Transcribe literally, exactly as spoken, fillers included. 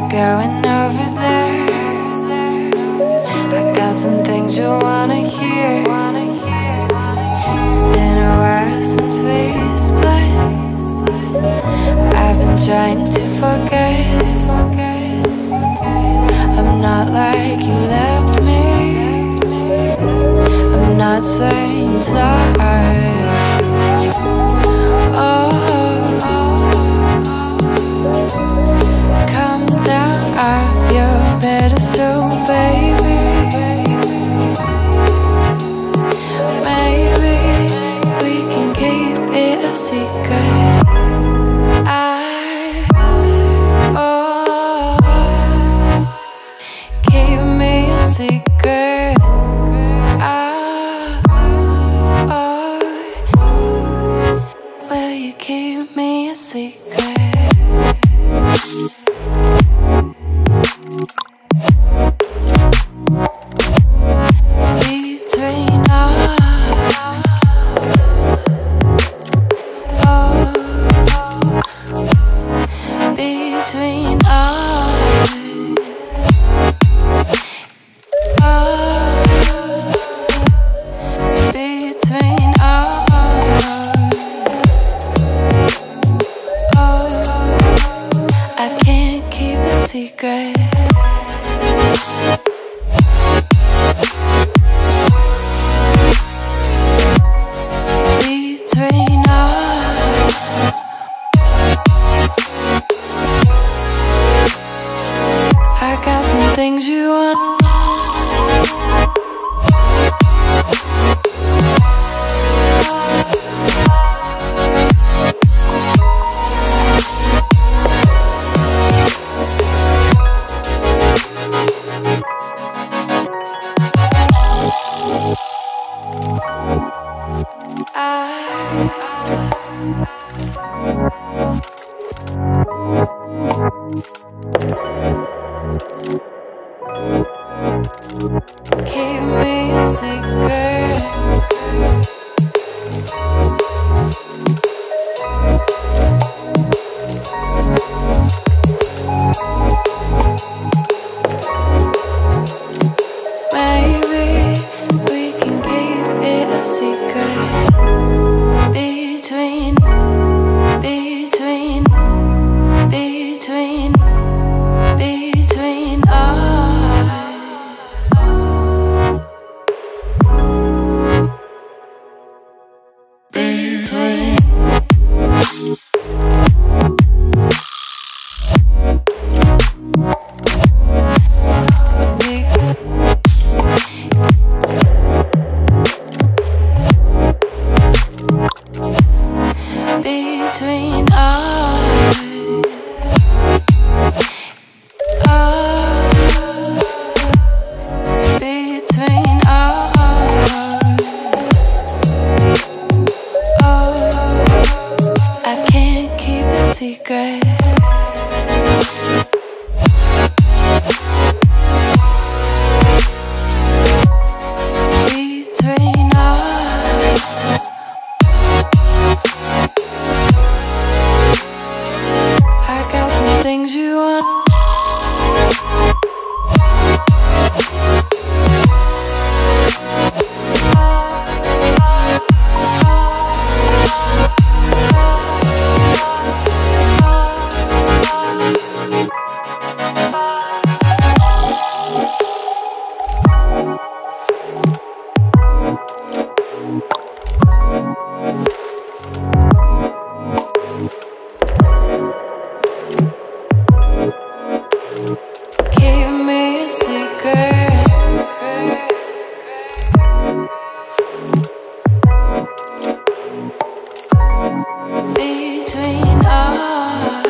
going over there. I got some things you wanna hear. It's been a while since we split. I've been trying to forget. I'm not like you left me. I'm not saying sorry. Oh, come down off your pedestal, baby. Maybe we can keep it a secret. I, oh, keep me a secret. I, oh, will you keep me a secret? Between us, oh, between us, oh, between us, oh, I can't keep a secret. Between us, I got some things you want. Keep me a secret. Maybe we can keep it a secret. Between, between, between, between us. Between. Between us, oh, between us, oh, I can't keep a secret. Between us, I got some things you want. Keep me a secret. Between us.